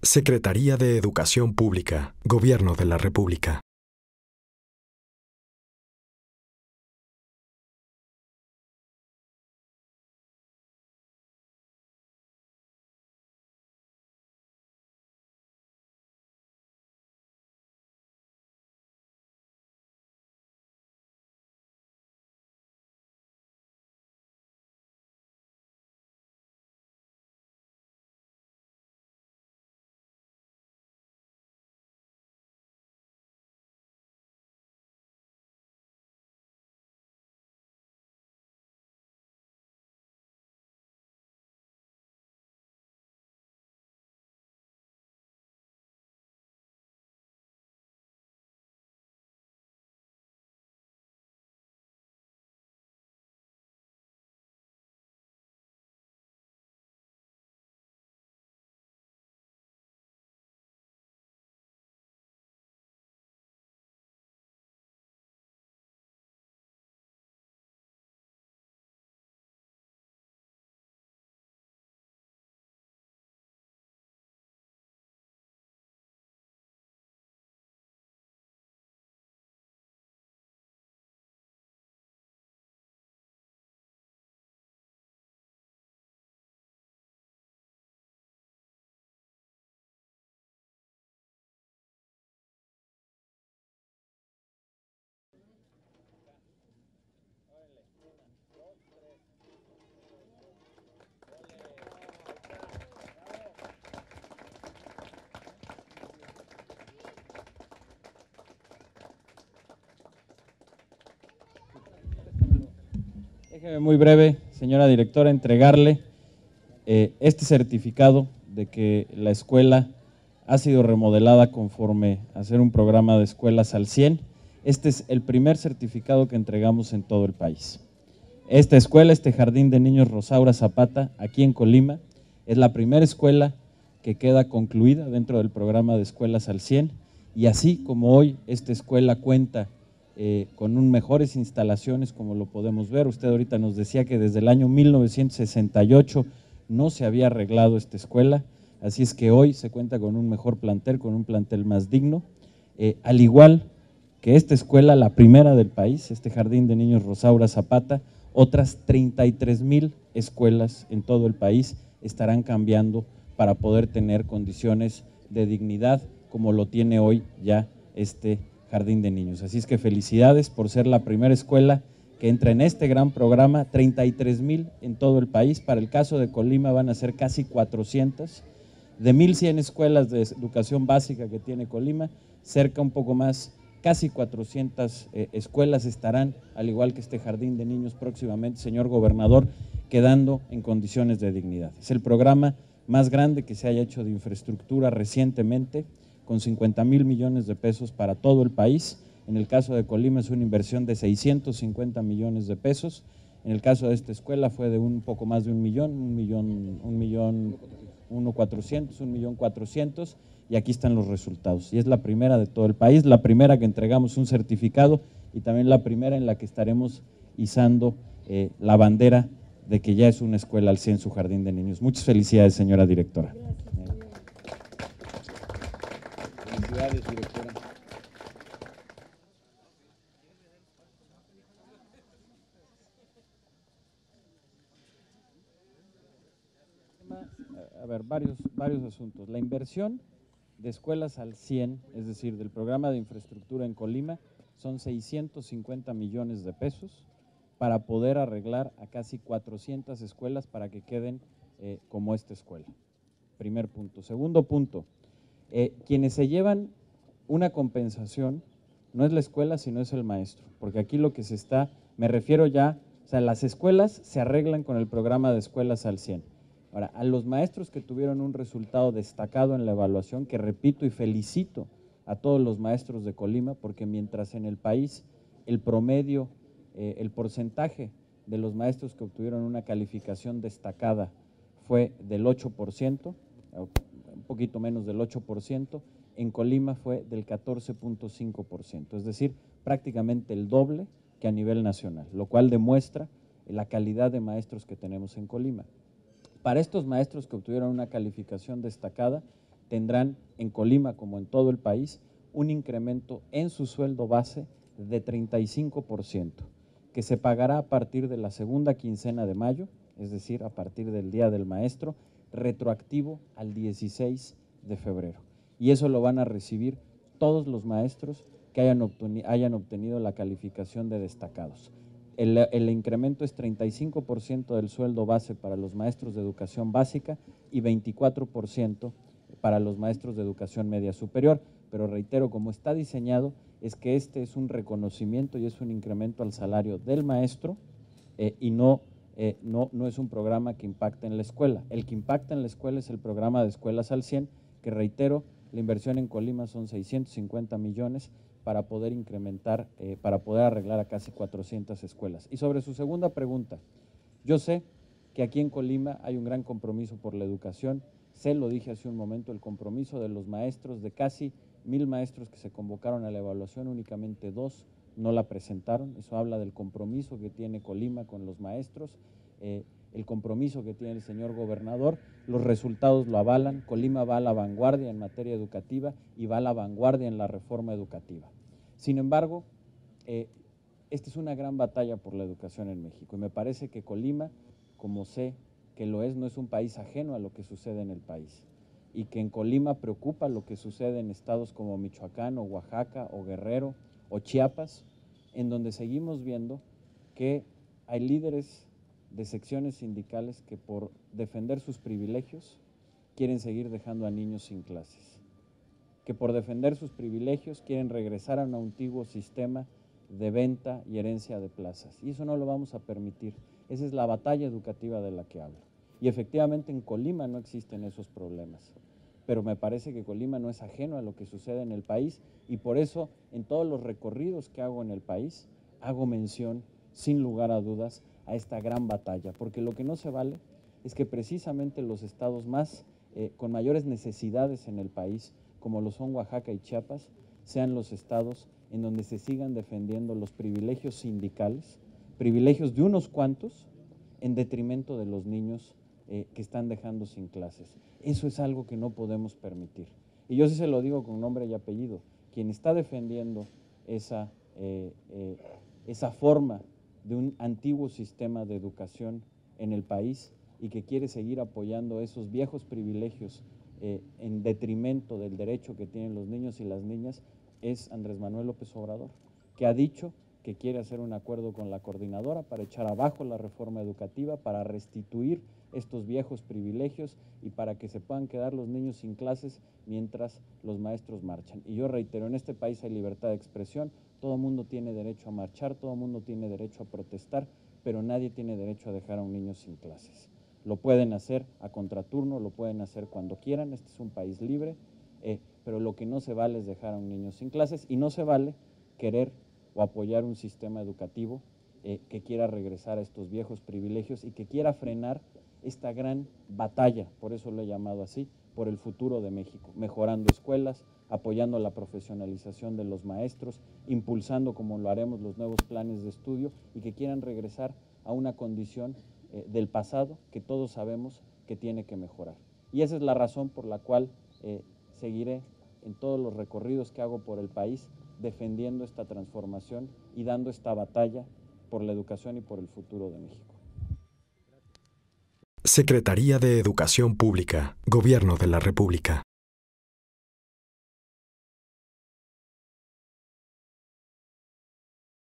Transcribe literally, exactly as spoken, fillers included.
Secretaría de Educación Pública, Gobierno de la República. Déjeme muy breve, señora directora, entregarle eh, este certificado de que la escuela ha sido remodelada conforme a hacer un programa de escuelas al cien. Este es el primer certificado que entregamos en todo el país. Esta escuela, este Jardín de Niños Rosaura Zapata, aquí en Colima, es la primera escuela que queda concluida dentro del programa de escuelas al cien, y así como hoy esta escuela cuenta Eh, con un mejores instalaciones, como lo podemos ver. Usted ahorita nos decía que desde el año mil novecientos sesenta y ocho no se había arreglado esta escuela, así es que hoy se cuenta con un mejor plantel, con un plantel más digno, eh, al igual que esta escuela, la primera del país, este Jardín de Niños Rosaura Zapata, otras treinta y tres mil escuelas en todo el país estarán cambiando para poder tener condiciones de dignidad como lo tiene hoy ya este Jardín de Niños. Así es que felicidades por ser la primera escuela que entra en este gran programa, treinta y tres mil en todo el país. Para el caso de Colima van a ser casi cuatrocientas. De mil cien escuelas de educación básica que tiene Colima, cerca un poco más, casi cuatrocientas eh, escuelas estarán, al igual que este Jardín de Niños próximamente, señor gobernador, quedando en condiciones de dignidad. Es el programa más grande que se haya hecho de infraestructura recientemente, con cincuenta mil millones de pesos para todo el país. En el caso de Colima es una inversión de seiscientos cincuenta millones de pesos. En el caso de esta escuela fue de un poco más de un millón, un millón, un millón, uno cuatrocientos, un millón cuatrocientos, y aquí están los resultados. Y es la primera de todo el país, la primera que entregamos un certificado y también la primera en la que estaremos izando eh, la bandera de que ya es una escuela al cien su Jardín de Niños. Muchas felicidades, señora directora. Felicidades, directora. A ver, varios, varios asuntos. La inversión de escuelas al cien, es decir, del programa de infraestructura en Colima, son seiscientos cincuenta millones de pesos para poder arreglar a casi cuatrocientas escuelas para que queden eh, como esta escuela. Primer punto. Segundo punto, eh, quienes se llevan una compensación no es la escuela, sino es el maestro, porque aquí lo que se está, me refiero ya, o sea, las escuelas se arreglan con el programa de escuelas al cien. Ahora, a los maestros que tuvieron un resultado destacado en la evaluación, que repito y felicito a todos los maestros de Colima, porque mientras en el país el promedio, eh, el porcentaje de los maestros que obtuvieron una calificación destacada fue del ocho por ciento, un poquito menos del ocho por ciento, en Colima fue del catorce punto cinco por ciento, es decir, prácticamente el doble que a nivel nacional, lo cual demuestra la calidad de maestros que tenemos en Colima. Para estos maestros que obtuvieron una calificación destacada, tendrán en Colima, como en todo el país, un incremento en su sueldo base de treinta y cinco por ciento, que se pagará a partir de la segunda quincena de mayo, es decir, a partir del Día del Maestro, retroactivo al dieciséis de febrero. Y eso lo van a recibir todos los maestros que hayan, obteni- hayan obtenido la calificación de destacados. El, el incremento es treinta y cinco por ciento del sueldo base para los maestros de educación básica y veinticuatro por ciento para los maestros de educación media superior, pero reitero, como está diseñado, es que este es un reconocimiento y es un incremento al salario del maestro eh, y no, eh, no, no es un programa que impacte en la escuela. El que impacta en la escuela es el programa de Escuelas al cien, que reitero, la inversión en Colima son seiscientos cincuenta millones para poder incrementar, eh, para poder arreglar a casi cuatrocientas escuelas. Y sobre su segunda pregunta, yo sé que aquí en Colima hay un gran compromiso por la educación, sé, lo dije hace un momento, el compromiso de los maestros, de casi mil maestros que se convocaron a la evaluación, únicamente dos no la presentaron. Eso habla del compromiso que tiene Colima con los maestros, eh, el compromiso que tiene el señor gobernador. Los resultados lo avalan. Colima va a la vanguardia en materia educativa y va a la vanguardia en la reforma educativa. Sin embargo, eh, esta es una gran batalla por la educación en México y me parece que Colima, como sé que lo es, no es un país ajeno a lo que sucede en el país, y que en Colima preocupa lo que sucede en estados como Michoacán o Oaxaca o Guerrero o Chiapas, en donde seguimos viendo que hay líderes de secciones sindicales que por defender sus privilegios quieren seguir dejando a niños sin clases, que por defender sus privilegios quieren regresar a un antiguo sistema de venta y herencia de plazas, y eso no lo vamos a permitir. Esa es la batalla educativa de la que hablo. Y efectivamente en Colima no existen esos problemas, pero me parece que Colima no es ajeno a lo que sucede en el país, y por eso en todos los recorridos que hago en el país hago mención, sin lugar a dudas, a esta gran batalla, porque lo que no se vale es que precisamente los estados más eh, con mayores necesidades en el país, como lo son Oaxaca y Chiapas, sean los estados en donde se sigan defendiendo los privilegios sindicales, privilegios de unos cuantos, en detrimento de los niños eh, que están dejando sin clases. Eso es algo que no podemos permitir. Y yo sí se lo digo con nombre y apellido, quien está defendiendo esa, eh, eh, esa forma de un antiguo sistema de educación en el país y que quiere seguir apoyando esos viejos privilegios eh, en detrimento del derecho que tienen los niños y las niñas, es Andrés Manuel López Obrador, que ha dicho que quiere hacer un acuerdo con la coordinadora para echar abajo la reforma educativa, para restituir estos viejos privilegios y para que se puedan quedar los niños sin clases mientras los maestros marchan. Y yo reitero, en este país hay libertad de expresión, todo mundo tiene derecho a marchar, todo mundo tiene derecho a protestar, pero nadie tiene derecho a dejar a un niño sin clases. Lo pueden hacer a contraturno, lo pueden hacer cuando quieran, este es un país libre, eh, pero lo que no se vale es dejar a un niño sin clases y no se vale querer o apoyar un sistema educativo eh, que quiera regresar a estos viejos privilegios y que quiera frenar esta gran batalla, por eso lo he llamado así, por el futuro de México, mejorando escuelas, apoyando la profesionalización de los maestros, impulsando, como lo haremos, los nuevos planes de estudio y que quieran regresar a una condición eh, del pasado que todos sabemos que tiene que mejorar. Y esa es la razón por la cual eh, seguiré en todos los recorridos que hago por el país defendiendo esta transformación y dando esta batalla por la educación y por el futuro de México. Secretaría de Educación Pública, Gobierno de la República.